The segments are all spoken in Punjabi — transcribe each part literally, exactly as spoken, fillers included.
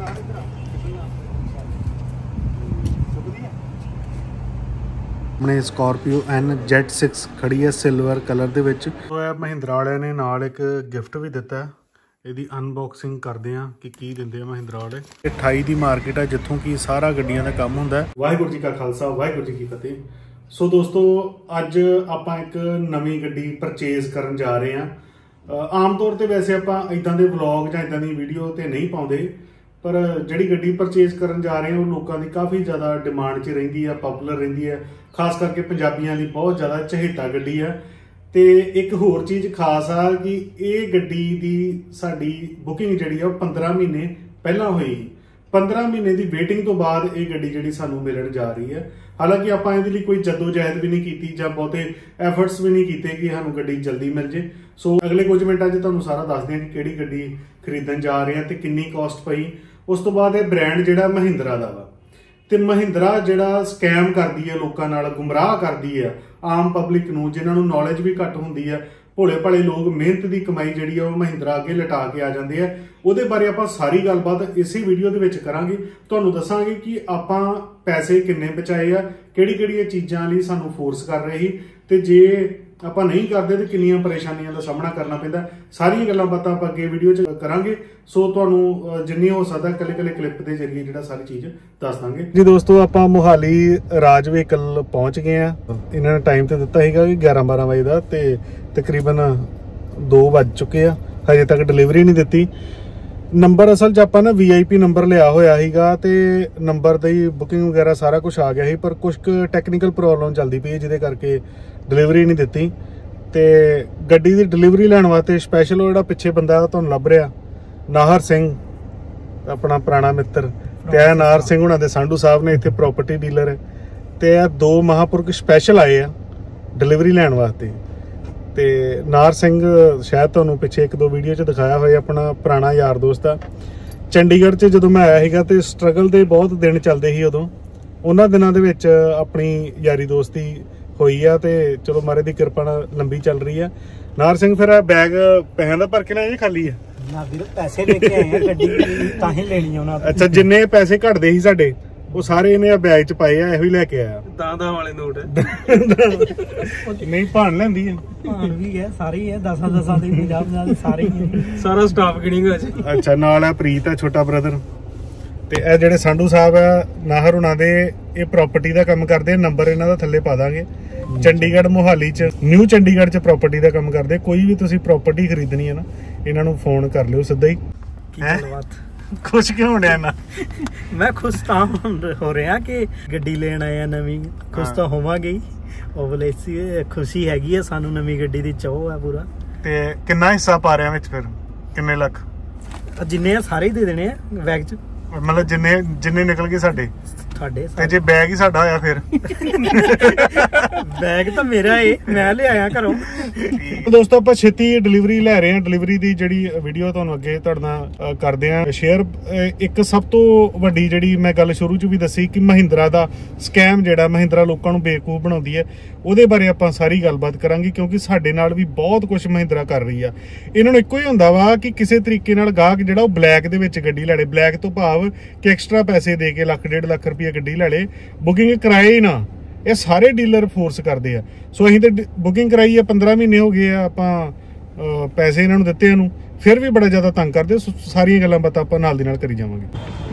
अपने स्कॉर्पियो एन जेड सिक्स खड़ी है सिल्वर कलर दे विच। तो यह महिंद्रा वाले ने नाल एक गिफ्ट भी दिता है, ਇਹਦੀ ਅਨਬਾਕਸਿੰਗ ਕਰਦੇ ਆ ਕਿ ਕੀ ਦਿੰਦੇ ਆ ਮਹਿੰਦਰਾ ਵਾਲੇ। ਅਠਾਈ ਦੀ ਮਾਰਕੀਟ ਹੈ ਜਿੱਥੋਂ ਕਿ ਸਾਰਾ ਗੱਡੀਆਂ ਦਾ ਕੰਮ ਹੁੰਦਾ ਹੈ। ਵਾਹਿਗੁਰੂ ਜੀ ਕਾ ਖਾਲਸਾ ਵਾਹਿਗੁਰੂ ਜੀ ਕੀ ਫਤਿਹ। ਸੋ ਦੋਸਤੋ ਅੱਜ ਆਪਾਂ ਇੱਕ ਨਵੀਂ ਗੱਡੀ ਪਰਚੇਜ਼ ਕਰਨ ਜਾ ਰਹੇ ਹਾਂ। ਆਮ ਤੌਰ ਤੇ ਵੈਸੇ ਆਪਾਂ ਇਦਾਂ ਦੇ ਵਲੌਗ ਜਾਂ ਇਦਾਂ ਦੀ ਵੀਡੀਓ ਤੇ ਨਹੀਂ ਪਾਉਂਦੇ, ਪਰ ਜਿਹੜੀ ਗੱਡੀ ਪਰਚੇਜ਼ ਕਰਨ ਜਾ ਰਹੇ ਹਾਂ ਉਹ ਲੋਕਾਂ ਦੀ ਕਾਫੀ ਜ਼ਿਆਦਾ ਡਿਮਾਂਡ 'ਚ ਰਹਿੰਦੀ ਆ, ਪਪੂਲਰ ਰਹਿੰਦੀ ਹੈ, ਖਾਸ ਕਰਕੇ ਪੰਜਾਬੀਆਂ ਦੀ ਬਹੁਤ ਜ਼ਿਆਦਾ ਚਹੇਤਾ ਗੱਡੀ ਹੈ। ਤੇ ਇੱਕ ਹੋਰ ਚੀਜ਼ ਖਾਸ ਆ ਕਿ ਇਹ ਗੱਡੀ ਦੀ ਸਾਡੀ ਬੁਕਿੰਗ ਜਿਹੜੀ ਆ ਉਹ ਪੰਦਰਾਂ ਮਹੀਨੇ ਪਹਿਲਾਂ ਹੋਈ। ਪੰਦਰਾਂ ਮਹੀਨੇ ਦੀ ਵੇਟਿੰਗ ਤੋਂ ਬਾਅਦ ਇਹ ਗੱਡੀ ਜਿਹੜੀ ਸਾਨੂੰ ਮਿਲਣ ਜਾ ਰਹੀ ਹੈ। ਹਾਲਾਂਕਿ ਆਪਾਂ ਇਹਦੇ ਲਈ ਕੋਈ ਜਦੋਜਹਿਦ ਵੀ ਨਹੀਂ ਕੀਤੀ ਜਾਂ ਬਹੁਤੇ ਐਫਰਟਸ ਵੀ ਨਹੀਂ ਕੀਤੇ ਕਿ ਸਾਨੂੰ ਗੱਡੀ ਜਲਦੀ ਮਿਲ ਜੇ। ਸੋ ਅਗਲੇ ਕੁਝ ਮਿੰਟਾਂ 'ਚ ਤੁਹਾਨੂੰ ਸਾਰਾ ਦੱਸਦੇ ਹਾਂ ਕਿ ਕਿਹੜੀ ਗੱਡੀ ਖਰੀਦਣ ਜਾ ਰਹੇ ਹਾਂ ਤੇ ਕਿੰਨੀ ਕਾਸਟ ਪਈ। ਉਸ ਤੋਂ ਬਾਅਦ ਇਹ ਬ੍ਰਾਂਡ ਜਿਹੜਾ ਮਹਿੰਦਰਾ ਦਾ ਵਾ, ਤੇ ਮਹਿੰਦਰਾ ਜਿਹੜਾ ਸਕੈਮ ਕਰਦੀ ਹੈ, ਲੋਕਾਂ ਨਾਲ ਗੁੰਮਰਾਹ ਕਰਦੀ ਹੈ ਆਮ ਪਬਲਿਕ ਨੂੰ, ਜਿਨ੍ਹਾਂ ਨੂੰ ਨੌਲੇਜ ਵੀ ਘੱਟ ਹੁੰਦੀ ਹੈ। ਭੋਲੇ ਭਾਲੇ ਲੋਕ ਮਿਹਨਤ ਦੀ ਕਮਾਈ ਜਿਹੜੀ ਆ ਉਹ ਮਹਿੰਦਰਾ ਅੱਗੇ ਲਟਾ ਕੇ ਆ ਜਾਂਦੇ ਆ। ਉਹਦੇ ਬਾਰੇ ਆਪਾਂ ਸਾਰੀ ਗੱਲਬਾਤ ਇਸੇ ਵੀਡੀਓ ਦੇ ਵਿੱਚ ਕਰਾਂਗੇ। ਤੁਹਾਨੂੰ ਦੱਸਾਂਗੇ ਕਿ ਆਪਾਂ ਪੈਸੇ ਕਿੰਨੇ ਬਚਾਏ ਆ, ਕਿਹੜੀ ਕਿਹੜੀਆਂ ਚੀਜ਼ਾਂ ਲਈ ਸਾਨੂੰ ਫੋਰਸ ਕਰ ਰਹੇ ਸੀ, ਤੇ ਜੇ ਆਪਾਂ ਨਹੀਂ ਕਰਦੇ ਤੇ ਕਿੰਨੀਆਂ ਪਰੇਸ਼ਾਨੀਆਂ ਦਾ ਸਾਹਮਣਾ ਕਰਨਾ ਪੈਂਦਾ। ਸਾਰੀਆਂ ਗੱਲਾਂ ਬਾਤਾਂ ਆਪਾਂ ਅੱਗੇ ਵੀਡੀਓ 'ਚ ਕਰਾਂਗੇ। ਸੋ ਤੁਹਾਨੂੰ ਜਿੰਨੀ ਹੋ ਸਕਦਾ ਇਕੱਲੇ ਇਕੱਲੇ ਕਲਿੱਪ ਦੇ ਜ਼ਰੀਏ ਜਿਹੜਾ ਸਾਰੀ ਚੀਜ਼ ਦੱਸ ਦਾਂਗੇ। ਜੀ ਦੋਸਤੋ ਆਪਾਂ ਮੋਹਾਲੀ ਰਾਜ ਵਹੀਕਲ ਪਹੁੰਚ ਗਏ ਆ। ਇਹਨਾਂ ਨੇ ਟਾਈਮ ਤੇ ਦਿੱਤਾ ਸੀਗਾ ਕਿ ਗਿਆਰਾਂ ਬਾਰਾਂ ਵਜੇ ਦਾ, ਤੇ ਤਕਰੀਬਨ ਦੋ ਵੱਜ ਚੁੱਕੇ ਆ, ਹਜੇ ਤੱਕ ਡਿਲੀਵਰੀ ਨਹੀਂ ਦਿੱਤੀ। ਨੰਬਰ ਅਸਲ 'ਚ ਆਪਾਂ ਨਾ ਵੀ ਆਈ ਪੀ ਨੰਬਰ ਲਿਆ ਹੋਇਆ ਸੀਗਾ ਤੇ ਨੰਬਰ ਦੀ ਬੁਕਿੰਗ ਵਗੈਰਾ ਸਾਰਾ ਕੁਝ ਆ ਗਿਆ ਸੀ, ਪਰ ਕੁਝ ਕੁ ਟੈਕਨੀਕਲ ਪ੍ਰੋਬਲਮ ਚੱਲਦੀ ਪਈ ਜਿਹਦੇ ਕਰਕੇ ਡਿਲੀਵਰੀ ਨਹੀਂ ਦਿੱਤੀ। ਤੇ ਗੱਡੀ ਦੀ ਡਿਲੀਵਰੀ ਲੈਣ ਵਾਸਤੇ ਸਪੈਸ਼ਲ ਉਹ ਜਿਹੜਾ ਪਿੱਛੇ ਬੰਦਾ ਤੁਹਾਨੂੰ ਲੱਭ ਰਿਹਾ, ਨਾਹਰ ਸਿੰਘ, ਆਪਣਾ ਪੁਰਾਣਾ ਮਿੱਤਰ, ਤੇ ਇਹ ਨਾਹਰ ਸਿੰਘ ਹੁਣਾਂ ਦੇ ਸਾਂਢੂ ਸਾਹਿਬ ਨੇ ਇੱਥੇ ਪ੍ਰਾਪਰਟੀ ਡੀਲਰ ਹੈ, ਤੇ ਇਹ ਦੋ ਮਹਾਂਪੁਰਖ ਸਪੈਸ਼ਲ ਆਏ ਆ ਡਿਲੀਵਰੀ ਲੈਣ ਵਾਸਤੇ। ਤੇ ਨਾਹਰ ਸਿੰਘ ਸ਼ਾਇਦ ਤੁਹਾਨੂੰ ਪਿੱਛੇ ਇੱਕ ਦੋ ਵੀਡੀਓ 'ਚ ਦਿਖਾਇਆ ਹੋਇਆ, ਆਪਣਾ ਪੁਰਾਣਾ ਯਾਰ ਦੋਸਤ ਆ। ਚੰਡੀਗੜ੍ਹ 'ਚ ਜਦੋਂ ਮੈਂ ਆਇਆ ਸੀਗਾ ਤੇ ਸਟਰਗਲ ਦੇ ਬਹੁਤ ਦਿਨ ਚੱਲਦੇ ਸੀ ਉਦੋਂ, ਉਹਨਾਂ ਦਿਨਾਂ ਦੇ ਵਿੱਚ ਆਪਣੀ ਯਾਰੀ ਦੋਸਤੀ ਹੋਈ ਆ, ਤੇ ਚਲੋ ਮਹਾਰਾਜ ਦੀ ਕਿਰਪਾ ਨਾਲ ਲੰਬੀ ਚੱਲ ਰਹੀ ਆ। ਨਾਹਰ ਸਿੰਘ ਫਿਰ ਬੈਗ ਪੈਸਿਆਂ ਦਾ ਭਰ ਕੇ ਲਿਆਏ ਖਾਲੀ ਆ? ਨਾ ਵੀਰ, ਪੈਸੇ ਲੈ ਕੇ ਆਏ ਆ, ਗੱਡੀ ਤਾਂ ਹੀ ਲੈਣੀ ਉਹਨਾਂ ਤੋਂ। ਅੱਛਾ, ਜਿੰਨੇ ਪੈਸੇ ਘਟਦੇ ਸੀ ਸਾਡੇ ਉਹ ਸਾਰੇ ਇਹਨੇ ਬੈਗ 'ਚ ਪਾਏ ਆ, ਇਹੋ ਹੀ ਲੈ ਕੇ ਆਇਆ। ਦਾਦਾ ਵਾਲੇ ਨੋਟ ਨਹੀਂ ਭਾਣ ਲੈਂਦੀ ਹੈ, ਭਾਣ ਵੀ ਹੈ, ਸਾਰੇ ਹੀ ਹੈ, ਦਸਾਂ ਦਸਾਂ ਦੇ ਪੰਜਾਹ ਪੰਜਾਹ ਦੇ ਸਾਰੇ ਹੀ, ਸਾਰਾ ਸਟਾਫ ਗਿਣਿੰਗ ਹੋ ਜੀ। ਅੱਛਾ, ਨਾਲ ਆ ਪ੍ਰੀਤ ਆ ਛੋਟਾ ਬ੍ਰਦਰ, ਤੇ ਇਹ ਜਿਹੜੇ ਸਾਂਢੂ ਸਾਹਿਬ ਆ ਨਾਹਰ ਹੁਣਾਂ ਦੇ, ਇਹ ਪ੍ਰਾਪਰਟੀ ਦਾ ਕੰਮ ਕਰਦੇ। ਨੰਬਰ ਇਹਨਾਂ ਦਾ ਥੱਲੇ ਪਾ ਦਾਂਗੇ। ਚੰਡੀਗੜ੍ਹ ਮੋਹਾਲੀ 'ਚ, ਨਿਊ ਚੰਡੀਗੜ੍ਹ 'ਚ ਪ੍ਰਾਪਰਟੀ ਦਾ ਕੰਮ ਕਰਦੇ। ਕੋਈ ਵੀ ਤੁਸੀਂ ਪ੍ਰਾਪਰਟੀ ਖਰੀਦਣੀ ਹੈ ਨਾ, ਇਹਨਾਂ ਨੂੰ ਫੋਨ ਕਰ ਲਿਓ ਸਿੱਧਾ ਹੀ। ਖੁਸ਼ ਕਿਉਂ ਹੋ ਰਿਹਾ ਨਾ? ਮੈਂ ਖੁਸ਼ ਤਾਂ ਹੋ ਰਿਹਾ ਕਿ ਗੱਡੀ ਲੈਣ ਆਏ ਆ ਨਵੀਂ, ਖੁਸ਼ ਤਾਂ ਹੋਵਾਂਗੇ ਹੀ। ਓਬਵੀਅਸਲੀ ਖੁਸ਼ੀ ਹੈਗੀ ਆ, ਸਾਨੂੰ ਨਵੀਂ ਗੱਡੀ ਦੀ ਚਾਹ ਆ ਪੂਰਾ। ਤੇ ਕਿੰਨਾ ਹਿੱਸਾ ਪਾ ਰਿਹਾ ਵਿੱਚ ਫਿਰ? ਕਿੰਨੇ ਲੱਖ? ਜਿੰਨੇ ਆ ਸਾਰੇ ਹੀ ਦੇ ਦੇਣੇ ਆ ਬੈਗ 'ਚ, ਮਤਲਬ ਜਿੰਨੇ ਜਿੰਨੇ ਨਿਕਲ ਗਏ ਸਾਡੇ ਸਾਡੇ। ਤੇ ਜੇ ਬੈਗ ਹੀ ਸਾਡਾ ਹੋਇਆ ਫਿਰ? ਬੈਗ ਤਾਂ ਮੇਰਾ ਏ, ਮੈਂ ਲਿਆਇਆ ਘਰੋਂ। ਦੋਸਤੋ ਆਪਾਂ ਛੇਤੀ ਡਿਲੀਵਰੀ ਲੈ ਰਹੇ ਹਾਂ। ਡਿਲੀਵਰੀ ਦੀ ਜਿਹੜੀ ਵੀਡੀਓ ਤੁਹਾਨੂੰ ਅੱਗੇ ਤੁਹਾਡੇ ਨਾਲ ਕਰਦੇ ਹਾਂ ਸ਼ੇਅਰ। ਇੱਕ ਸਭ ਤੋਂ ਵੱਡੀ ਜਿਹੜੀ ਮੈਂ ਗੱਲ ਸ਼ੁਰੂ 'ਚ ਵੀ ਦੱਸੀ ਕਿ ਮਹਿੰਦਰਾ ਦਾ ਸਕੈਮ ਜਿਹੜਾ ਮਹਿੰਦਰਾ ਲੋਕਾਂ ਨੂੰ ਬੇਵਕੂਫ ਬਣਾਉਂਦੀ ਹੈ, ਉਹਦੇ ਬਾਰੇ ਆਪਾਂ ਸਾਰੀ ਗੱਲਬਾਤ ਕਰਾਂਗੇ, ਕਿਉਂਕਿ ਸਾਡੇ ਨਾਲ ਵੀ ਬਹੁਤ ਕੁਝ ਮਹਿੰਦਰਾ ਕਰ ਰਹੀ ਆ। ਇਹਨਾਂ ਨੂੰ ਇੱਕੋ ਹੀ ਹੁੰਦਾ ਵਾ ਕਿ ਕਿਸੇ ਤਰੀਕੇ ਨਾਲ ਗਾਹਕ ਜਿਹੜਾ ਉਹ ਬਲੈਕ ਦੇ ਵਿੱਚ ਗੱਡੀ ਲੈ ਲੇ। ਬਲੈਕ ਤੋਂ ਭਾਵ ਕਿ ਐਕਸਟਰਾ ਪੈਸੇ ਦੇ ਕੇ ਲੱਖ ਡੇਢ ਲੱਖ ਰੁਪਏ ਗੱਡੀ ਲੈ ਲੇ, ਬੁਕਿੰਗ ਕਰਾਏ ਹੀ ਨਾ। ਇਹ ਸਾਰੇ ਡੀਲਰ ਫੋਰਸ ਕਰਦੇ ਆ। ਸੋ ਅਸੀਂ ਤੇ ਬੁਕਿੰਗ ਕਰਾਈ ਆ, ਪੰਦਰਾਂ ਮਹੀਨੇ ਹੋ ਗਏ ਆ, ਆਪਾਂ ਪੈਸੇ ਇਹਨਾਂ ਨੂੰ ਦਿੱਤੇ ਇਹਨੂੰ, ਫਿਰ ਵੀ ਬੜਾ ਜ਼ਿਆਦਾ ਤੰਗ ਕਰਦੇ। ਸਾਰੀਆਂ ਗੱਲਾਂ ਬਾਤਾਂ ਆਪਾਂ ਨਾਲ ਦੀ ਨਾਲ ਕਰੀ ਜਾਵਾਂਗੇ।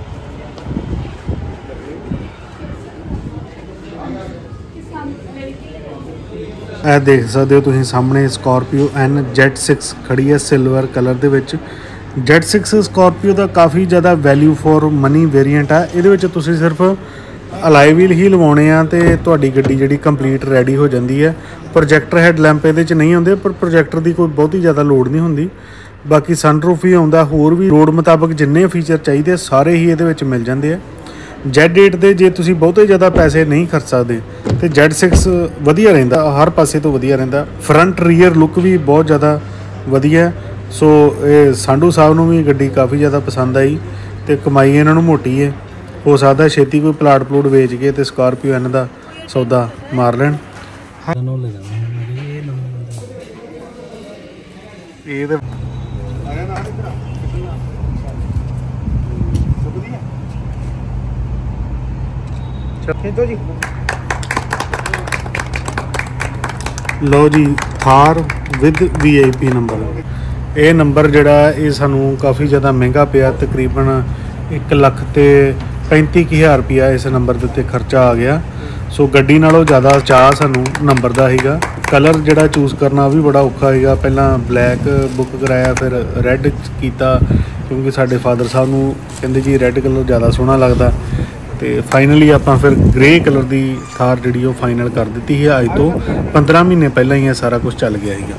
ਇਹ ਦੇਖ ਸਕਦੇ ਹੋ ਤੁਸੀਂ ਸਾਹਮਣੇ ਸਕਾਰਪੀਓ ਐਨ ਜੈਡ ਸਿਕਸ ਖੜੀ ਹੈ ਸਿਲਵਰ ਕਲਰ ਦੇ ਵਿੱਚ। ਜੈਡ ਸਿਕਸ ਸਕਾਰਪੀਓ ਦਾ ਕਾਫੀ ਜ਼ਿਆਦਾ ਵੈਲਿਊ ਫॉर ਮਨੀ ਵੇਰੀਐਂਟ ਆ। ਇਹਦੇ ਵਿੱਚ ਤੁਸੀਂ ਸਿਰਫ ਅਲਾਈ ਵੀਲ ਹੀ ਲਵਾਉਣੇ ਆ ਤੇ ਤੁਹਾਡੀ ਗੱਡੀ ਜਿਹੜੀ ਕੰਪਲੀਟ ਰੈਡੀ ਹੋ ਜਾਂਦੀ ਹੈ। ਪ੍ਰੋਜੈਕਟਰ ਹੈਡ ਲੈਂਪ ਇਹਦੇ 'ਚ ਨਹੀਂ ਆਉਂਦੇ, ਪਰ ਪ੍ਰੋਜੈਕਟਰ ਦੀ ਕੋਈ ਬਹੁਤੀ ਜ਼ਿਆਦਾ ਲੋੜ ਨਹੀਂ ਹੁੰਦੀ। ਬਾਕੀ ਸਨਰੂਫ ਵੀ ਆਉਂਦਾ, ਹੋਰ ਵੀ ਲੋੜ ਮੁਤਾਬਕ ਜਿੰਨੇ ਫੀਚਰ ਚਾਹੀਦੇ ਸਾਰੇ ਹੀ ਇਹਦੇ ਵਿੱਚ ਮਿਲ ਜਾਂਦੇ ਆ। ਜੈਡ ਏਟ ਦੇ ਜੇ ਤੁਸੀਂ ਬਹੁਤੇ ਜ਼ਿਆਦਾ ਪੈਸੇ ਨਹੀਂ ਖਰਚ ਸਕਦੇ ਤੇ ਜੈਡ ਸਿਕਸ ਵਧੀਆ ਰਹਿੰਦਾ, ਹਰ ਪਾਸੇ ਤੋਂ ਵਧੀਆ ਰਹਿੰਦਾ। ਫਰੰਟ ਰੀਅਰ ਲੁੱਕ ਵੀ ਬਹੁਤ ਜ਼ਿਆਦਾ ਵਧੀਆ। ਸੋ ਇਹ ਸਾਂਢੂ ਸਾਹਿਬ ਨੂੰ ਵੀ ਗੱਡੀ ਕਾਫੀ ਜ਼ਿਆਦਾ ਪਸੰਦ ਆਈ ਤੇ ਕਮਾਈ ਇਹਨਾਂ ਨੂੰ ਮੋਟੀ ਹੈ। ਹੋ ਸਕਦਾ ਛੇਤੀ ਕੋਈ ਪਲਾਟ ਪਲੂਟ ਵੇਚ ਕੇ ਤੇ ਸਕਾਰਪੀਓ ਐਨ ਦਾ ਸੌਦਾ ਮਾਰ ਲੈਣ। ਇਹ ਤੇ ਖੇਦੋ ਜੀ। ਲਓ ਜੀ, Thar with V I P number. ਇਹ ਨੰਬਰ ਜਿਹੜਾ ਇਹ ਸਾਨੂੰ ਕਾफ़ी ज़्यादा ਮਹਿੰਗਾ ਪਿਆ, ਤਕਰੀਬਨ ਇੱਕ ਲੱਖ ਤੇ ਪੈਂਤੀ ਕੁ ਹਜ਼ਾਰ ਰੁਪਇਆ ਇਸ ਨੰਬਰ ਦੇ ਉੱਤੇ ਖਰਚਾ ਆ ਗਿਆ। ਸੋ ਗੱਡੀ ਨਾਲੋਂ ਜ਼ਿਆਦਾ ਚਾਅ ਸਾਨੂੰ ਨੰਬਰ ਦਾ ਸੀਗਾ। ਕਲਰ ਜਿਹੜਾ ਚੂਜ਼ ਕਰਨਾ ਵੀ ਬੜਾ ਔਖਾ ਸੀਗਾ। ਪਹਿਲਾਂ ਬਲੈਕ ਬੁੱਕ ਕਰਾਇਆ, ਫਿਰ ਰੈੱਡ ਕੀਤਾ, ਕਿਉਂਕਿ ਸਾਡੇ ਫਾਦਰ ਸਾਹਿਬ ਨੂੰ ਕਹਿੰਦੇ ਜੀ ਰੈੱਡ ਕਲਰ ਜ਼ਿਆਦਾ ਸੋਹਣਾ ਲੱਗਦਾ। ਤੇ ਫਾਈਨਲੀ ਆਪਾਂ ਫਿਰ ਗ੍ਰੇ ਕਲਰ ਦੀ ਥਾਰ ਜਿਹੜੀ ਉਹ ਫਾਈਨਲ ਕਰ ਦਿੱਤੀ ਹੈ। ਅੱਜ ਤੋਂ ਪੰਦਰਾਂ ਮਹੀਨੇ ਪਹਿਲਾਂ ਹੀ ਇਹ ਸਾਰਾ ਕੁਝ ਚੱਲ ਗਿਆ ਸੀਗਾ।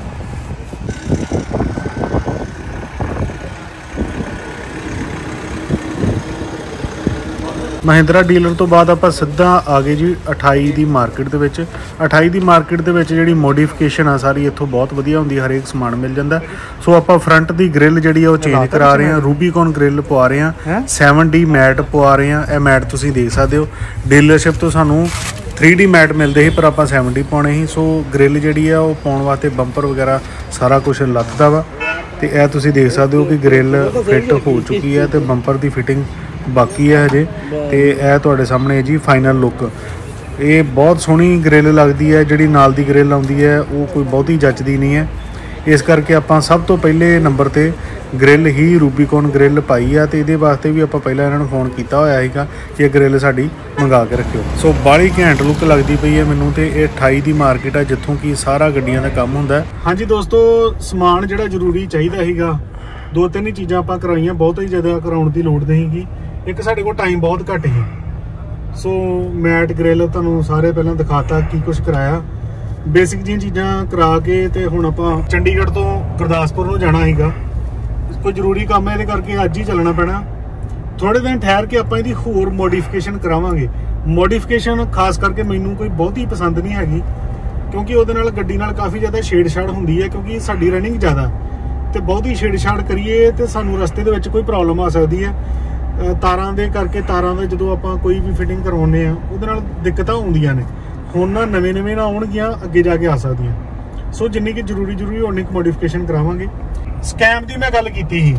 ਮਹਿੰਦਰਾ ਡੀਲਰ ਤੋਂ ਬਾਅਦ ਆਪਾਂ ਸਿੱਧਾ ਆ ਗਏ ਜੀ ਅਠਾਈ ਦੀ ਮਾਰਕੀਟ ਦੇ ਵਿੱਚ। ਅਠਾਈ ਦੀ ਮਾਰਕੀਟ ਦੇ ਵਿੱਚ ਜਿਹੜੀ ਮੋਡੀਫਿਕੇਸ਼ਨ ਆ ਸਾਰੀ ਇੱਥੋਂ ਬਹੁਤ ਵਧੀਆ ਹੁੰਦੀ, ਹਰੇਕ ਸਮਾਨ ਮਿਲ ਜਾਂਦਾ। ਸੋ ਆਪਾਂ ਫਰੰਟ ਦੀ ਗ੍ਰਿਲ ਜਿਹੜੀ ਆ ਉਹ ਚੇਂਜ ਕਰਾ ਰਹੇ ਹਾਂ, ਰੂਬੀਕੌਨ ਗ੍ਰਿਲ ਪਵਾ ਰਹੇ ਹਾਂ, ਸੈਵਨ ਡੀ ਮੈਟ ਪਵਾ ਰਹੇ ਹਾਂ। ਇਹ ਮੈਟ ਤੁਸੀਂ ਦੇਖ ਸਕਦੇ ਹੋ, ਡੀਲਰਸ਼ਿਪ ਤੋਂ ਸਾਨੂੰ ਥ੍ਰੀ ਡੀ ਮੈਟ ਮਿਲਦੇ ਸੀ, ਪਰ ਆਪਾਂ ਸੈਵਨ ਡੀ ਪਾਉਣੇ ਸੀ। ਸੋ ਗ੍ਰਿਲ ਜਿਹੜੀ ਆ ਉਹ ਪਾਉਣ ਵਾਸਤੇ ਬੰਪਰ ਵਗੈਰਾ ਸਾਰਾ ਕੁਝ ਲੱਥਦਾ ਵਾ। ਤੇ ਇਹ ਤੁਸੀਂ ਦੇਖ ਸਕਦੇ ਹੋ ਕਿ ਗ੍ਰਿਲ ਫਿੱਟ ਹੋ ਚੁੱਕੀ ਹੈ ਤੇ ਬੰਪਰ ਦੀ ਫਿਟਿੰਗ ਬਾਕੀ ਹੈ ਹਜੇ। ਤੇ ਇਹ ਤੁਹਾਡੇ ਸਾਹਮਣੇ ਜੀ ਫਾਈਨਲ ਲੁੱਕ। ਇਹ ਬਹੁਤ ਸੋਹਣੀ ਗ੍ਰਿਲ ਲੱਗਦੀ ਹੈ। ਜਿਹੜੀ ਨਾਲ ਦੀ ਗ੍ਰਿਲ ਆਉਂਦੀ ਹੈ ਉਹ ਕੋਈ ਬਹੁਤੀ ਜੱਚਦੀ ਨਹੀਂ ਹੈ, ਇਸ ਕਰਕੇ ਆਪਾਂ ਸਭ ਤੋਂ ਪਹਿਲੇ ਨੰਬਰ ਤੇ ਗ੍ਰਿਲ ਹੀ ਰੂਬੀਕੌਨ ਗ੍ਰਿਲ ਪਾਈ ਆ। ਤੇ ਇਹਦੇ ਵਾਸਤੇ ਵੀ ਆਪਾਂ ਪਹਿਲਾਂ ਇਹਨਾਂ ਨੂੰ ਫੋਨ ਕੀਤਾ ਹੋਇਆ ਸੀਗਾ ਕਿ ਇਹ ਗ੍ਰਿਲ ਸਾਡੀ ਮੰਗਾ ਕੇ ਰੱਖਿਓ। ਸੋ ਬਾਹਲੀ ਘੈਂਟ ਲੁੱਕ ਲੱਗਦੀ ਪਈ ਹੈ ਮੈਨੂੰ। ਤੇ ਇਹ ਅਠਾਈ ਦੀ ਮਾਰਕੀਟ ਹੈ ਜਿੱਥੋਂ ਕਿ ਸਾਰਾ ਗੱਡੀਆਂ ਦਾ ਕੰਮ ਹੁੰਦਾ। ਹਾਂਜੀ ਦੋਸਤੋ, ਸਮਾਨ ਜਿਹੜਾ ਜ਼ਰੂਰੀ ਚਾਹੀਦਾ ਸੀਗਾ, ਦੋ ਤਿੰਨ ਹੀ ਚੀਜ਼ਾਂ ਆਪਾਂ ਕਰਾਈਆਂ, ਬਹੁਤ ਹੀ ਜ਼ਿਆਦਾ ਕਰਾਉਣ ਦੀ ਲੋੜ ਨਹੀਂ ਸੀਗੀ। ਇੱਕ ਸਾਡੇ ਕੋਲ ਟਾਈਮ ਬਹੁਤ ਘੱਟ ਸੀ। ਸੋ ਮੈਟ ਗ੍ਰਿਲ ਤੁਹਾਨੂੰ ਸਾਰੇ ਪਹਿਲਾਂ ਦਿਖਾਤਾ ਕੀ ਕੁਝ ਕਰਾਇਆ। ਬੇਸਿਕ ਜਿਹੀਆਂ ਚੀਜ਼ਾਂ ਕਰਾ ਕੇ ਤੇ ਹੁਣ ਆਪਾਂ ਚੰਡੀਗੜ੍ਹ ਤੋਂ ਗੁਰਦਾਸਪੁਰ ਨੂੰ ਜਾਣਾ ਸੀਗਾ। ਕੋਈ ਜ਼ਰੂਰੀ ਕੰਮ ਹੈ, ਇਹਦੇ ਕਰਕੇ ਅੱਜ ਹੀ ਚੱਲਣਾ ਪੈਣਾ। ਥੋੜੇ ਦਿਨ ਠਹਿਰ ਕੇ ਆਪਾਂ ਇਹਦੀ ਹੋਰ ਮੋਡੀਫਿਕੇਸ਼ਨ ਕਰਾਵਾਂਗੇ। ਮੋਡੀਫਿਕੇਸ਼ਨ ਖਾਸ ਕਰਕੇ ਮੈਨੂੰ ਕੋਈ ਬਹੁਤੀ ਪਸੰਦ ਨਹੀਂ ਹੈਗੀ, ਕਿਉਂਕਿ ਉਹਦੇ ਨਾਲ ਗੱਡੀ ਨਾਲ ਕਾਫੀ ਜ਼ਿਆਦਾ ਛੇੜਛਾੜ ਹੁੰਦੀ ਹੈ। ਕਿਉਂਕਿ ਸਾਡੀ ਰਨਿੰਗ ਜ਼ਿਆਦਾ ਤੇ ਬਹੁਤੀ ਛੇੜਛਾੜ ਕਰੀਏ ਤੇ ਸਾਨੂੰ ਰਸਤੇ ਦੇ ਵਿੱਚ ਕੋਈ ਪ੍ਰੋਬਲਮ ਆ ਸਕਦੀ ਹੈ। ਤਾਰਾਂ ਦੇ ਕਰਕੇ, ਤਾਰਾਂ ਦੇ ਜਦੋਂ ਆਪਾਂ ਕੋਈ ਵੀ ਫਿਟਿੰਗ ਕਰਵਾਉਂਦੇ ਆ ਉਹਦੇ ਨਾਲ ਦਿੱਕਤਾਂ ਆਉਂਦੀਆਂ ਨੇ। ਹੁਣ ਨਾ ਨਵੇਂ ਨਵੇਂ ਨਾ ਆਉਣਗੀਆਂ, ਅੱਗੇ ਜਾ ਕੇ ਆ ਸਕਦੀਆਂ। ਸੋ ਜਿੰਨੀ ਕਿ ਜ਼ਰੂਰੀ ਜ਼ਰੂਰੀ ਉਨੀ ਕੁ ਮੋਡੀਫਿਕੇਸ਼ਨ ਕਰਾਵਾਂਗੇ। ਸਕੈਮ ਦੀ ਮੈਂ ਗੱਲ ਕੀਤੀ ਸੀ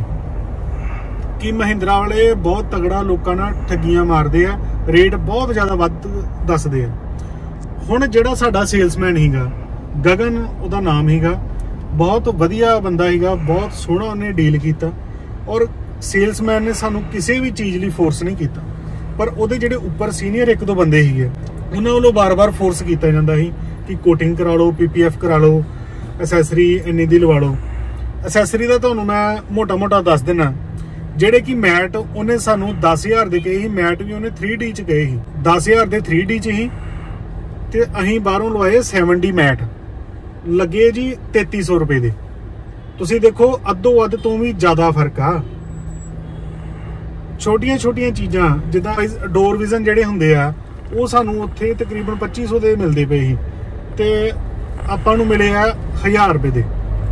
ਕਿ ਮਹਿੰਦਰਾ ਵਾਲੇ ਬਹੁਤ ਤਗੜਾ ਲੋਕਾਂ ਨਾਲ ਠੱਗੀਆਂ ਮਾਰਦੇ ਆ, ਰੇਟ ਬਹੁਤ ਜ਼ਿਆਦਾ ਵੱਧ ਦੱਸਦੇ ਆ। ਹੁਣ ਜਿਹੜਾ ਸਾਡਾ ਸੇਲਸਮੈਨ ਸੀਗਾ, ਗਗਨ ਉਹਦਾ ਨਾਮ ਸੀਗਾ, ਬਹੁਤ ਵਧੀਆ ਬੰਦਾ ਸੀਗਾ, ਬਹੁਤ ਸੋਹਣਾ ਉਹਨੇ ਡੀਲ ਕੀਤਾ। ਔਰ ਸੇਲਸਮੈਨ ਨੇ ਸਾਨੂੰ ਕਿਸੇ ਵੀ ਚੀਜ਼ ਲਈ ਫੋਰਸ ਨਹੀਂ ਕੀਤਾ, ਪਰ ਉਹਦੇ ਜਿਹੜੇ ਉੱਪਰ ਸੀਨੀਅਰ ਇੱਕ ਦੋ ਬੰਦੇ ਸੀਗੇ ਉਹਨਾਂ ਵੱਲੋਂ ਬਾਰ-ਬਾਰ ਫੋਰਸ ਕੀਤਾ ਜਾਂਦਾ ਸੀ ਕਿ ਕੋਟਿੰਗ ਕਰਾ ਲਓ, ਪੀ ਪੀ ਐਫ ਕਰਾ ਲਓ, ਐਸੈਸਰੀ ਇੰਨੀ ਦੀ ਲਵਾ ਲਓ। ਐਸੈਸਰੀ ਦਾ ਤੁਹਾਨੂੰ ਮੈਂ ਮੋਟਾ-ਮੋਟਾ ਦੱਸ ਦਿੰਨਾ। ਜਿਹੜੇ ਕਿ ਮੈਟ ਉਹਨੇ ਸਾਨੂੰ ਦਸ ਹਜ਼ਾਰ ਦੇ ਕਹੇ ਸੀ, ਮੈਟ ਵੀ ਉਹਨੇ ਥ੍ਰੀ ਡੀ ਚ ਕਹੇ ਸੀ। ਦਸ ਹਜ਼ਾਰ ਦੇ ਥ੍ਰੀ ਡੀ ਚ ਹੀ ਤੇ ਅਸੀਂ ਬਾਹਰੋਂ ਲਵਾਏ ਸੈਵਨ ਡੀ ਮੈਟ, ਲੱਗੇ ਜੀ ਤੇਤੀ ਸੌ ਰੁਪਏ ਦੇ। ਤੁਸੀਂ ਦੇਖੋ ਅੱਧੋ ਅੱਧ ਤੋਂ ਵੀ ਜ਼ਿਆਦਾ ਫਰਕ ਆ। ਛੋਟੀਆਂ ਛੋਟੀਆਂ ਚੀਜ਼ਾਂ ਜਿੱਦਾਂ ਡੋਰ ਵਿਜ਼ਨ ਜਿਹੜੇ ਹੁੰਦੇ ਆ ਉਹ ਸਾਨੂੰ ਉੱਥੇ ਤਕਰੀਬਨ ਪੱਚੀ ਸੌ ਦੇ ਮਿਲਦੇ ਪਏ ਸੀ ਤੇ ਆਪਾਂ ਨੂੰ ਮਿਲੇ ਆ ਹਜ਼ਾਰ ਰੁਪਏ ਦੇ।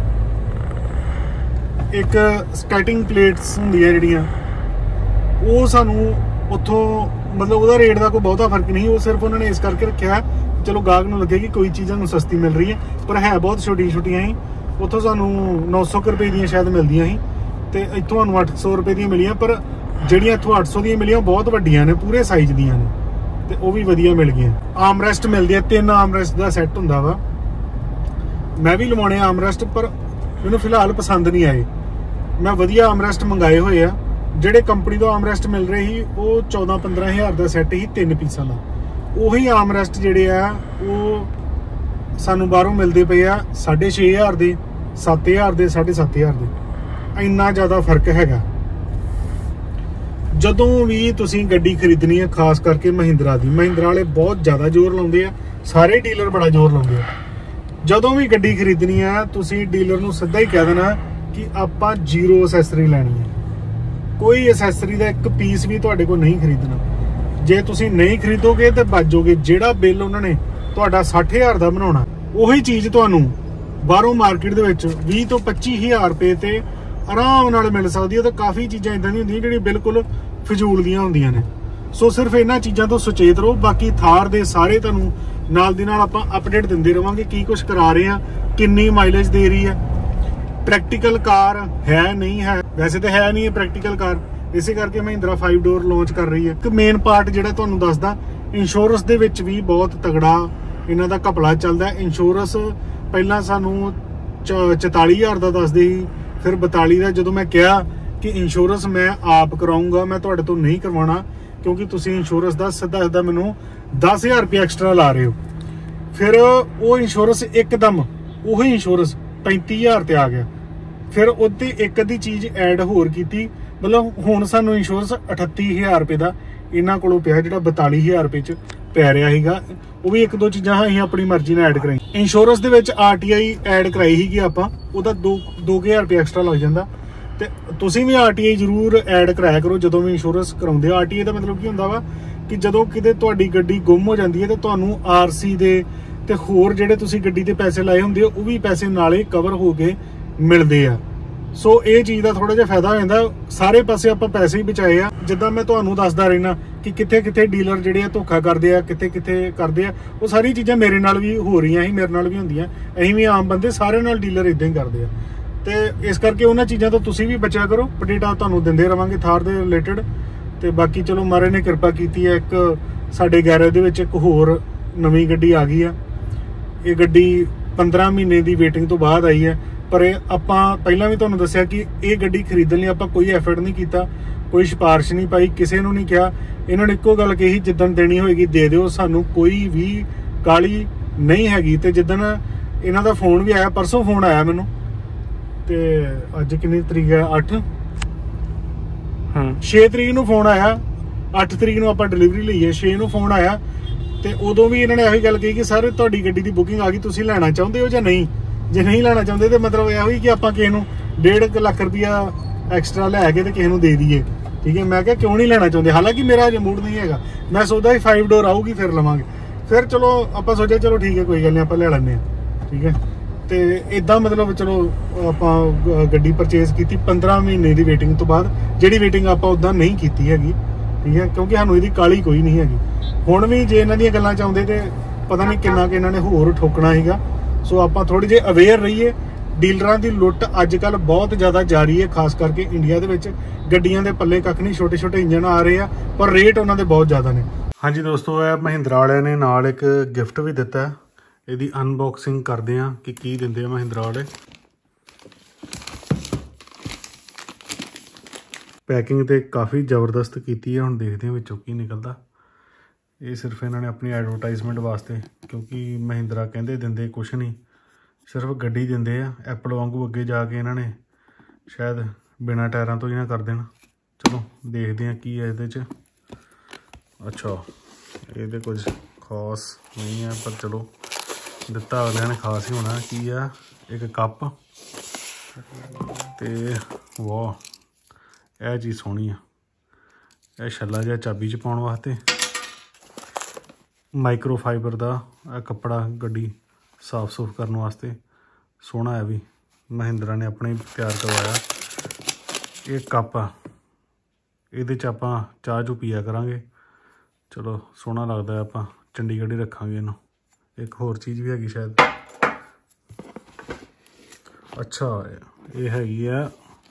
ਇੱਕ ਸਕੈਟਿੰਗ ਪਲੇਟਸ ਹੁੰਦੀਆਂ ਜਿਹੜੀਆਂ ਉਹ ਸਾਨੂੰ ਉੱਥੋਂ ਮਤਲਬ ਉਹਦਾ ਰੇਟ ਦਾ ਕੋਈ ਬਹੁਤਾ ਫਰਕ ਨਹੀਂ। ਉਹ ਸਿਰਫ ਉਹਨਾਂ ਨੇ ਇਸ ਕਰਕੇ ਰੱਖਿਆ ਚਲੋ ਗਾਹਕ ਨੂੰ ਲੱਗੇ ਕਿ ਕੋਈ ਚੀਜ਼ਾਂ ਨੂੰ ਸਸਤੀ ਮਿਲ ਰਹੀ ਹੈ, ਪਰ ਹੈ ਬਹੁਤ ਛੋਟੀਆਂ ਛੋਟੀਆਂ ਸੀ। ਉੱਥੋਂ ਸਾਨੂੰ ਨੌ ਸੌ ਰੁਪਏ ਦੀਆਂ ਸ਼ਾਇਦ ਮਿਲਦੀਆਂ ਸੀ ਤੇ ਇੱਥੋਂ ਸਾਨੂੰ ਅੱਠ ਸੌ ਰੁਪਏ ਦੀਆਂ ਮਿਲੀਆਂ। ਪਰ ਜਿਹੜੀਆਂ ਇੱਥੋਂ ਅੱਠ ਸੌ ਦੀਆਂ ਮਿਲੀਆਂ ਬਹੁਤ ਵੱਡੀਆਂ ਨੇ, ਪੂਰੇ ਸਾਈਜ਼ ਦੀਆਂ ਨੇ ਤੇ ਉਹ ਵੀ ਵਧੀਆ ਮਿਲ ਗਈਆਂ। ਆਰਮਰੈਸਟ ਮਿਲਦੀ ਹੈ, ਤਿੰਨ ਆਰਮਰੈਸਟ ਦਾ ਸੈੱਟ ਹੁੰਦਾ ਵਾ। ਮੈਂ ਵੀ ਲਵਾਉਣੇ ਆਰਮਰੈਸਟ, ਪਰ ਮੈਨੂੰ ਫਿਲਹਾਲ ਪਸੰਦ ਨਹੀਂ ਆਏ। ਮੈਂ ਵਧੀਆ ਆਰਮਰੈਸਟ ਮੰਗਾਏ ਹੋਏ ਆ। ਜਿਹੜੇ ਕੰਪਨੀ ਤੋਂ ਆਰਮਰੈਸਟ ਮਿਲ ਰਹੇ ਸੀ ਉਹ ਚੌਦਾਂ ਪੰਦਰਾਂ ਹਜ਼ਾਰ ਦਾ ਸੈੱਟ ਸੀ, ਤਿੰਨ ਪੀਸਾਂ ਦਾ। ਉਹੀ ਆਰਮਰੈਸਟ ਜਿਹੜੇ ਆ ਉਹ ਸਾਨੂੰ ਬਾਹਰੋਂ ਮਿਲਦੇ ਪਏ ਆ ਸਾਢੇ ਛੇ ਹਜ਼ਾਰ ਦੇ, ਸੱਤ ਹਜ਼ਾਰ ਦੇ, ਸਾਢੇ ਸੱਤ ਹਜ਼ਾਰ ਦੇ। ਇੰਨਾ ਜ਼ਿਆਦਾ ਫਰਕ ਹੈਗਾ। ਜਦੋਂ ਵੀ ਤੁਸੀਂ ਗੱਡੀ ਖਰੀਦਣੀ ਹੈ, ਖਾਸ ਕਰਕੇ ਮਹਿੰਦਰਾ ਦੀ, ਮਹਿੰਦਰਾ ਵਾਲੇ ਬਹੁਤ ਜ਼ਿਆਦਾ ਜ਼ੋਰ ਲਾਉਂਦੇ ਆ, ਸਾਰੇ ਡੀਲਰ ਬੜਾ ਜ਼ੋਰ ਲਾਉਂਦੇ ਆ। ਜਦੋਂ ਵੀ ਗੱਡੀ ਖਰੀਦਣੀ ਆ ਤੁਸੀਂ ਡੀਲਰ ਨੂੰ ਸਿੱਧਾ ਹੀ ਕਹਿ ਦੇਣਾ ਕਿ ਆਪਾਂ ਜ਼ੀਰੋ ਅਸੈਸਰੀ ਲੈਣੀ ਹੈ। ਕੋਈ ਅਸੈਸਰੀ ਦਾ ਇੱਕ ਪੀਸ ਵੀ ਤੁਹਾਡੇ ਕੋਲ ਨਹੀਂ ਖਰੀਦਣਾ। ਜੇ ਤੁਸੀਂ ਨਹੀਂ ਖਰੀਦੋਗੇ ਤੇ ਬਚ ਜਾਓਗੇ। ਜਿਹੜਾ ਬਿੱਲ ਉਹਨਾਂ ਨੇ ਤੁਹਾਡਾ ਸੱਠ ਹਜ਼ਾਰ ਦਾ ਬਣਾਉਣਾ, ਉਹੀ ਚੀਜ਼ ਤੁਹਾਨੂੰ ਬਾਹਰੋਂ ਮਾਰਕੀਟ ਦੇ ਵਿੱਚ ਵੀਹ ਤੋਂ ਪੱਚੀ ਹਜ਼ਾਰ ਰੁਪਏ ਤੇ ਆਰਾਮ ਨਾਲ ਮਿਲ ਸਕਦੀ ਹੈ। ਤਾਂ ਕਾਫੀ ਚੀਜ਼ਾਂ ਇਦਾਂ ਦੀਆਂ ਹੁੰਦੀਆਂ ਜਿਹੜੀਆਂ ਬਿਲਕੁਲ ਫਜ਼ੂਲ ਦੀਆਂ ਹੁੰਦੀਆਂ ਨੇ। ਸੋ ਸਿਰਫ ਇਹਨਾਂ ਚੀਜ਼ਾਂ ਤੋਂ ਸੁਚੇਤ ਰਹੋ। ਬਾਕੀ ਥਾਰ ਦੇ ਸਾਰੇ ਤੁਹਾਨੂੰ ਨਾਲ ਦੀ ਨਾਲ ਆਪਾਂ ਅਪਡੇਟ ਦਿੰਦੇ ਰਵਾਂਗੇ, ਕੀ ਕੁਝ ਕਰਾ ਰਹੇ ਆ, ਕਿੰਨੀ ਮਾਈਲੇਜ ਦੇ ਰਹੀ ਹੈ, ਪ੍ਰੈਕਟੀਕਲ ਕਾਰ ਹੈ ਨਹੀਂ ਹੈ। ਵੈਸੇ ਤਾਂ ਹੈ ਨਹੀਂ ਪ੍ਰੈਕਟੀਕਲ ਕਾਰ, ਇਸੇ ਕਰਕੇ ਮਹਿੰਦਰਾ ਫਾਈਵ ਡੋਰ ਲਾਂਚ ਕਰ ਰਹੀ ਹੈ। ਇੱਕ ਮੇਨ ਪਾਰਟ ਜਿਹੜਾ ਤੁਹਾਨੂੰ ਦੱਸਦਾ, इंश्योरेंस दे विच भी बहुत तगड़ा इन्हां दा घपला चलदा है। इंश्योरेंस पहलां सानू चौताली हज़ार दा दसदे सी, फिर बताली दा। जदों मैं कहा कि इंश्योरेंस मैं आप कराऊंगा, मैं तुहाडे तो नहीं करवाना क्योंकि तुसीं इंश्योरेंस दा सीधा सीधा मैनू दस हज़ार रुपया एक्सट्रा ला रहे हो, फिर वो इंश्योरेंस एकदम उही इंश्योरेंस पैंती हज़ार ते आ गया। फिर उत्ते एक अद्धी चीज़ ऐड होर कीती, मतलब हुण सानू इंश्योरेंस अठत्ती हज़ार रुपये का इन्हां कोलों पिया, जिहड़ा बताली हज़ार रुपये च पै रहा सीगा। वो भी एक दो चीज़ां असीं अपनी मर्जी नाल ऐड कराई। इंश्योरेंस दे विच आर टी आई ऐड कराई सीगी आपां, उहदा दो दो हज़ार रुपये एक्सट्रा लग जांदा। ते तुसीं भी आर टी आई जरूर ऐड कराया करो जदों भी इंश्योरेंस कराउंदे हो। आर टी आई दा मतलब की हुंदा वा कि जदों किते तुहाडी गड्डी गुम हो जांदी है ते तुहानूं आर सी दे ते होर जिहड़े तुसीं गड्डी ते पैसे लाए हुंदे वो भी पैसे नाले कवर हो के मिलदे आ। सो ये चीज़ का थोड़ा जिहा फायदा हो जाता। सारे पासे आपां पैसे ही बचाए आ। जिद्दां मैं तुहानूं दसदा रहना कि कित्थे कित्थे डीलर जिहड़े आ धोखा करदे आ, कित्थे कित्थे करदे आ, वो सारी चीज़ां मेरे नाल भी हो रही, मेरे नाल भी हुंदियां। असीं भी आम बंदे, सारे नाल डीलर इदां ही करदे आ। ते इस करके उन्हां चीज़ां तो तुसीं भी बचिया करो। अपडेटां तुहानूं दिंदे रवांगे थार दे रिलेटेड। ते बाकी चलो महाराज ने किरपा कीती है, एक साडे गैरेज दे विच एक होर नवीं गड्डी आ गई है। ये गड्डी पंद्रह महीने की वेटिंग तो बाद आई है, पर आपां पहलां भी तुहानूं दस्सिया कि ये गड्डी खरीदण लई आपां कोई एफर्ट नहीं कीता, कोई सिफारिश नहीं पाई, किसी नूं नहीं कहा। इन्हां ने इक्को गल कही, जिद्दण देनी होएगी दे दिओ, सानूं कोई भी काली नहीं हैगी। ते जिद्दण इन्हां दा फोन भी आया, परसों फोन आया मैनूं, ते अज किन्नी तरीक है, अठ हाँ छे तरीक नूं फोन आया। अठ तरीक नूं आपां डिलीवरी लई है, छे नूं फोन आया। ते उदों भी इन्हां ने यही गल कही कि सर तुहाडी गड्डी दी बुकिंग आ गई, तुसीं लैणा चाहुंदे हो जां नहीं। जे नहीं लेना चाहते तो मतलब यह ही कि आप किसी को डेढ़ लाख रुपया एक्सट्रा लैके तो किसी को दे दीए, ठीक है। मैं क्या क्यों नहीं लेना चाहते, हालांकि मेरा अजे मूड नहीं है। मैं सोचता फाइव डोर आऊगी फिर लवांगे, फिर चलो आप सोचा चलो ठीक है कोई गल नहीं, आप ले लैंदे हां, ठीक है। तो इदा मतलब चलो आप गड्डी परचेज की पंद्रह महीने की वेटिंग तो बाद, जी वेटिंग आप उदा नहीं की हैगी, ठीक है, क्योंकि सानू ये काली कोई नहीं हैगी। हुण भी जे इन्हां दीयां गल्लां चाहुंदे ते पता नहीं किन्ना कि इन्हां ने होर ठोकना हैगा। सो आप थोड़े जे अवेयर रहिए। डीलरां दी लुੱਟ अजकल बहुत ज़्यादा जारी है, खास करके इंडिया दे विच गड्डियां दे पल्ले कख नहीं, छोटे छोटे इंजन आ रहे हैं, पर रेट उन्हां दे बहुत ज़्यादा ने। हाँ जी दोस्तों, यह महिंद्रा वाले ने नाल एक गिफ्ट भी दिता है, इहदी अनबॉक्सिंग करते हैं कि की दिंदे महिंद्रा वाले। पैकिंग तो काफ़ी ज़बरदस्त की है, हुण देखते हैं विचों की निकलदा। ये सिर्फ इन्होंने अपनी एडवरटाइजमेंट वास्ते, क्योंकि महिंद्रा कहते दिंदे कुछ नहीं, सिर्फ गड्डी दिंदे आ। एप्पल वांगू अगे जाके इन्होंने शायद बिना टायरों तो ही ना कर देना। चलो देखते हैं की है ये। अच्छा ये कुछ खास नहीं है, पर चलो दिता अगले ने खास ही होना। की है एक कप, तो वाह यह चीज़ सोहनी है। यह छल्ला जिहा चाबी च पाउण वास्ते, माइक्रो फाइबर का कपड़ा गड्डी साफ सूफ करने वास्ते सोहना है। भी महिंद्रा ने अपने तैयार करवाया। ये कप आ, ये आप चाह चू पिया करांगे। चलो सोहना लगता है, आप चंडीगढ़ ही रखांगे इनू। एक होर चीज़ भी हैगी शायद। अच्छा ये हैगी है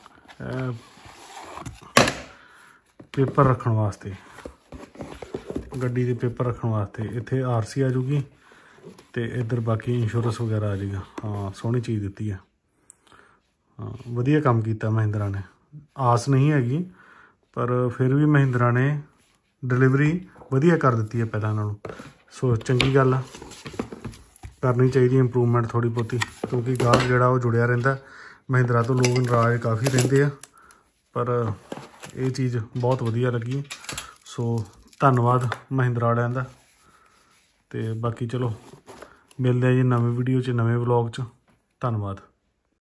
पेपर रखने वास्ते, गड्डी के पेपर रखने वास्ते। इत्थे आर सी आ जूगी, तो इधर बाकी इंश्योरेंस वगैरह आ जाएगा। हाँ सोहनी चीज़ दी है। हाँ वधिया काम किया महिंद्रा ने। आस नहीं हैगी, पर फिर भी महिंद्रा ने डिलीवरी वधिया कर दी है पहला नालों। सो चंगी गल आ, करनी चाहिए इंप्रूवमेंट थोड़ी बहुती, क्योंकि गाहक जिहड़ा वो जुड़िया रहिंदा। महिंद्रा तो लोग नाराज़ काफ़ी रहिंदे आ, पर ये चीज़ बहुत वधिया लगी। सो धन्नवाद महिंद्रा वालियां दा। ते बाकी चलो मिलते हैं जी नवे वीडियो च, नवे व्लॉग च। धन्नवाद।